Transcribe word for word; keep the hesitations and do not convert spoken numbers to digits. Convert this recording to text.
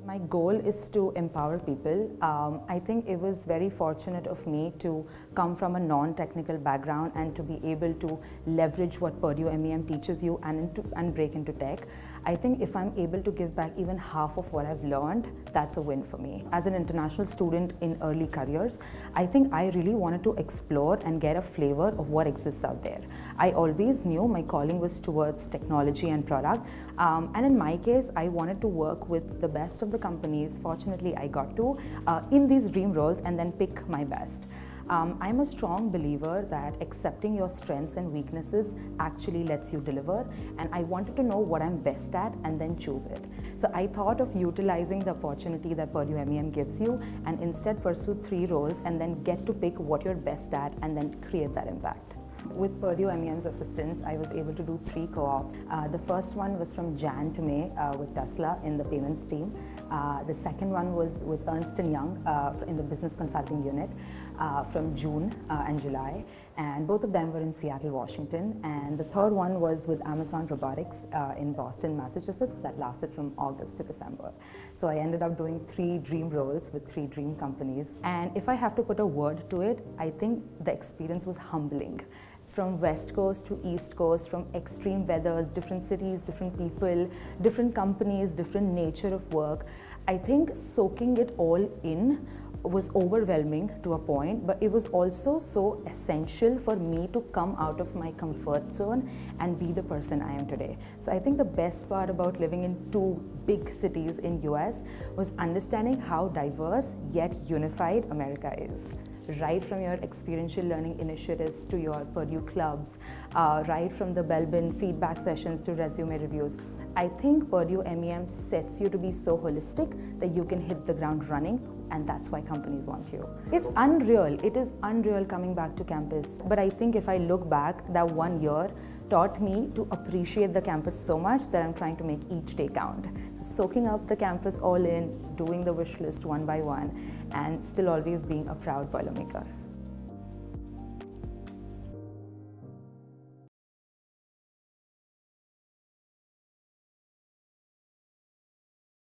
My goal is to empower people. Um, I think it was very fortunate of me to come from a non-technical background and to be able to leverage what Purdue M E M teaches you and, into, and break into tech. I think if I'm able to give back even half of what I've learned, that's a win for me. As an international student in early careers, I think I really wanted to explore and get a flavor of what exists out there. I always knew my calling was towards technology and product, um, and in my case, I wanted to work with the best of the companies. Fortunately, I got to uh, in these dream roles and then pick my best. Um, I'm a strong believer that accepting your strengths and weaknesses actually lets you deliver, and I wanted to know what I'm best at and then choose it. So I thought of utilizing the opportunity that Purdue M E M gives you and instead pursue three roles and then get to pick what you're best at and then create that impact. With Purdue M E M's assistance, I was able to do three co-ops. Uh, the first one was from January to May uh, with Tesla in the payments team. Uh, the second one was with Ernst and Young uh, in the business consulting unit uh, from June uh, and July. And both of them were in Seattle, Washington. And the third one was with Amazon Robotics uh, in Boston, Massachusetts, that lasted from August to December. So I ended up doing three dream roles with three dream companies. And if I have to put a word to it, I think the experience was humbling. From West Coast to East Coast, from extreme weathers, different cities, different people, different companies, different nature of work. I think soaking it all in was overwhelming to a point, but it was also so essential for me to come out of my comfort zone and be the person I am today. So I think the best part about living in two big cities in U S was understanding how diverse yet unified America is. Right from your experiential learning initiatives to your Purdue clubs, uh, right from the Belbin feedback sessions to resume reviews. I think Purdue M E M sets you to be so holistic that you can hit the ground running, and that's why companies want you. It's unreal, it is unreal coming back to campus. But I think if I look back, that one year taught me to appreciate the campus so much that I'm trying to make each day count. So soaking up the campus all in, doing the wish list one by one, and still always being a proud Boilermaker.